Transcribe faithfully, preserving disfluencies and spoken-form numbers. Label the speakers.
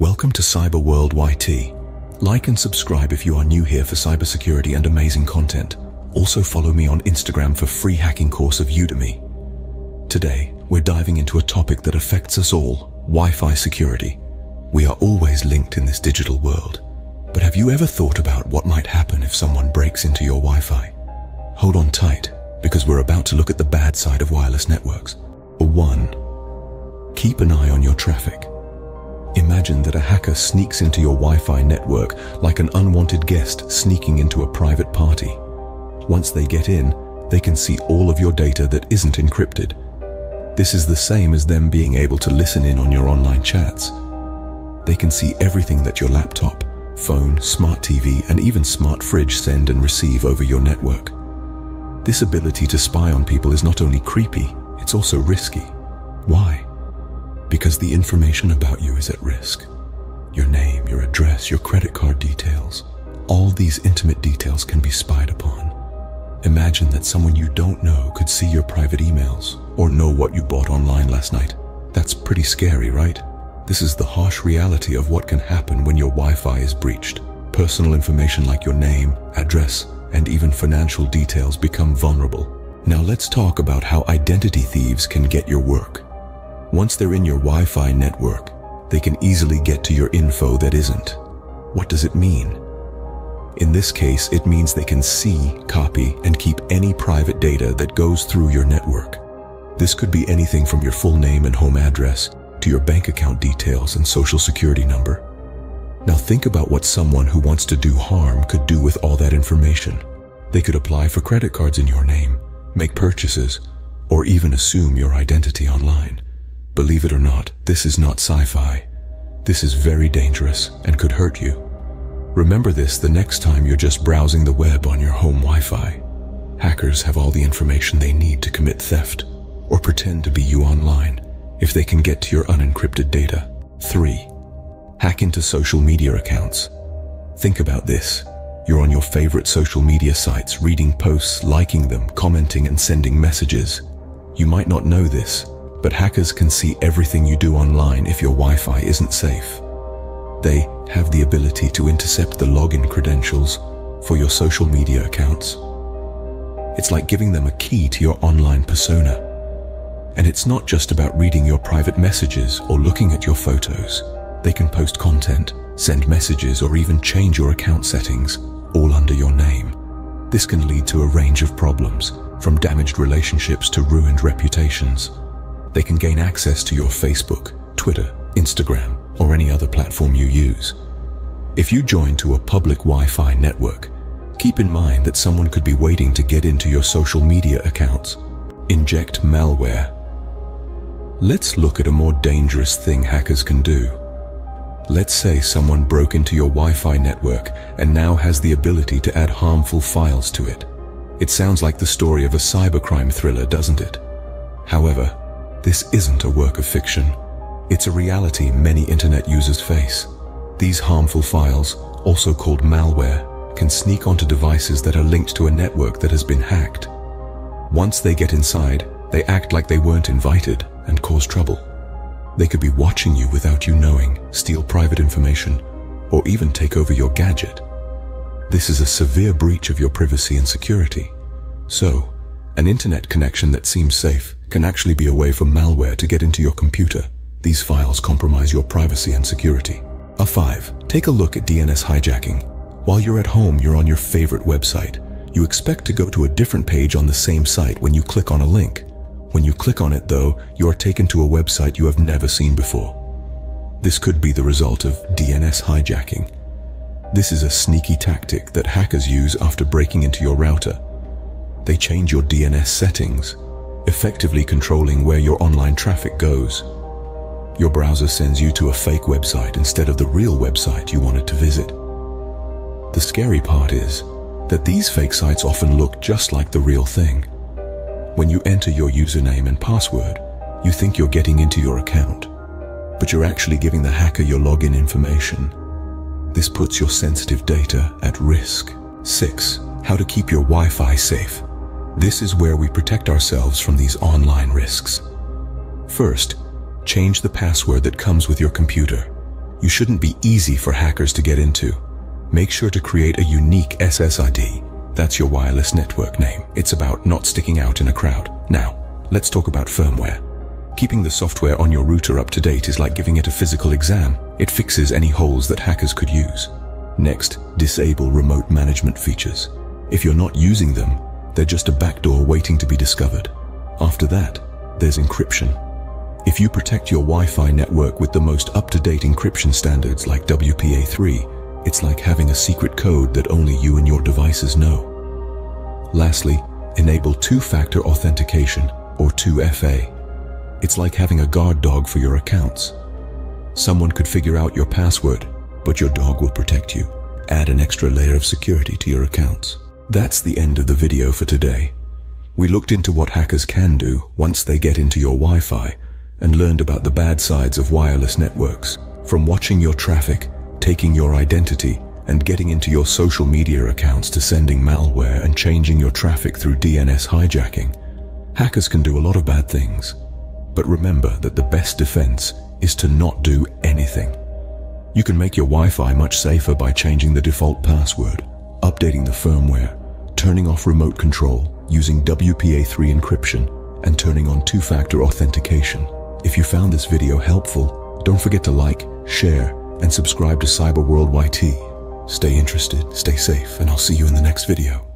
Speaker 1: Welcome to CyberWorldyt. Like and subscribe if you are new here for cybersecurity and amazing content. Also follow me on Instagram for free hacking course of Udemy. Today, we're diving into a topic that affects us all, Wi-Fi security. We are always linked in this digital world. But have you ever thought about what might happen if someone breaks into your Wi-Fi? Hold on tight, because we're about to look at the bad side of wireless networks. one. Keep an eye on your traffic. Imagine that a hacker sneaks into your Wi-Fi network like an unwanted guest sneaking into a private party. Once they get in, they can see all of your data that isn't encrypted. This is the same as them being able to listen in on your online chats. They can see everything that your laptop, phone, smart T V, and even smart fridge send and receive over your network. This ability to spy on people is not only creepy, it's also risky. Why? Because the information about you is at risk. Your name, your address, your credit card details. All these intimate details can be spied upon. Imagine that someone you don't know could see your private emails or know what you bought online last night. That's pretty scary, right? This is the harsh reality of what can happen when your Wi-Fi is breached. Personal information like your name, address, and even financial details become vulnerable. Now let's talk about how identity thieves can get your work. Once they're in your Wi-Fi network, they can easily get to your info that isn't. What does it mean? In this case, it means they can see, copy, and keep any private data that goes through your network. This could be anything from your full name and home address to your bank account details and social security number. Now think about what someone who wants to do harm could do with all that information. They could apply for credit cards in your name, make purchases, or even assume your identity online. Believe it or not, this is not sci-fi. This is very dangerous and could hurt you. Remember this the next time you're just browsing the web on your home Wi-Fi. Hackers have all the information they need to commit theft or pretend to be you online if they can get to your unencrypted data. three. Hack into social media accounts. Think about this. You're on your favorite social media sites, reading posts, liking them, commenting, and sending messages. You might not know this, but hackers can see everything you do online if your Wi-Fi isn't safe. They have the ability to intercept the login credentials for your social media accounts. It's like giving them a key to your online persona. And it's not just about reading your private messages or looking at your photos. They can post content, send messages, or even change your account settings, all under your name. This can lead to a range of problems, from damaged relationships to ruined reputations. They can gain access to your Facebook, Twitter, Instagram, or any other platform you use. If you join to a public Wi-Fi network, keep in mind that someone could be waiting to get into your social media accounts. Inject Malware. Let's look at a more dangerous thing hackers can do. Let's say someone broke into your Wi-Fi network and now has the ability to add harmful files to it. It sounds like the story of a cybercrime thriller, doesn't it? However, this isn't a work of fiction. It's a reality many internet users face. These harmful files, also called malware, can sneak onto devices that are linked to a network that has been hacked. Once they get inside, they act like they weren't invited and cause trouble. They could be watching you without you knowing, steal private information, or even take over your gadget. This is a severe breach of your privacy and security. So, an internet connection that seems safe can actually be a way for malware to get into your computer. These files compromise your privacy and security. A five. Take a look at D N S hijacking. While you're at home, you're on your favorite website. You expect to go to a different page on the same site when you click on a link. When you click on it, though, you are taken to a website you have never seen before. This could be the result of D N S hijacking. This is a sneaky tactic that hackers use after breaking into your router. They change your D N S settings, effectively controlling where your online traffic goes. Your browser sends you to a fake website instead of the real website you wanted to visit. The scary part is that these fake sites often look just like the real thing. When you enter your username and password, you think you're getting into your account, but you're actually giving the hacker your login information. This puts your sensitive data at risk. six. How to keep your Wi-Fi safe. This is where we protect ourselves from these online risks. First, change the password that comes with your computer. you shouldn't be easy for hackers to get into. Make sure to create a unique S S I D. That's your wireless network name. It's about not sticking out in a crowd. Now, let's talk about firmware. Keeping the software on your router up to date is like giving it a physical exam. It fixes any holes that hackers could use. Next, disable remote management features. If you're not using them, they're just a backdoor waiting to be discovered. After that, there's encryption. If you protect your Wi-Fi network with the most up-to-date encryption standards like W P A three, it's like having a secret code that only you and your devices know. Lastly, enable two-factor authentication, or two F A. It's like having a guard dog for your accounts. Someone could figure out your password, but your dog will protect you. Add an extra layer of security to your accounts. That's the end of the video for today. We looked into what hackers can do once they get into your Wi-Fi and learned about the bad sides of wireless networks. From watching your traffic, taking your identity, and getting into your social media accounts to sending malware and changing your traffic through D N S hijacking, hackers can do a lot of bad things. But remember that the best defense is to not do anything. You can make your Wi-Fi much safer by changing the default password, updating the firmware, turning off remote control, using W P A three encryption, and turning on two-factor authentication. If you found this video helpful, don't forget to like, share, and subscribe to CyberWorldyt. Stay interested, stay safe, and I'll see you in the next video.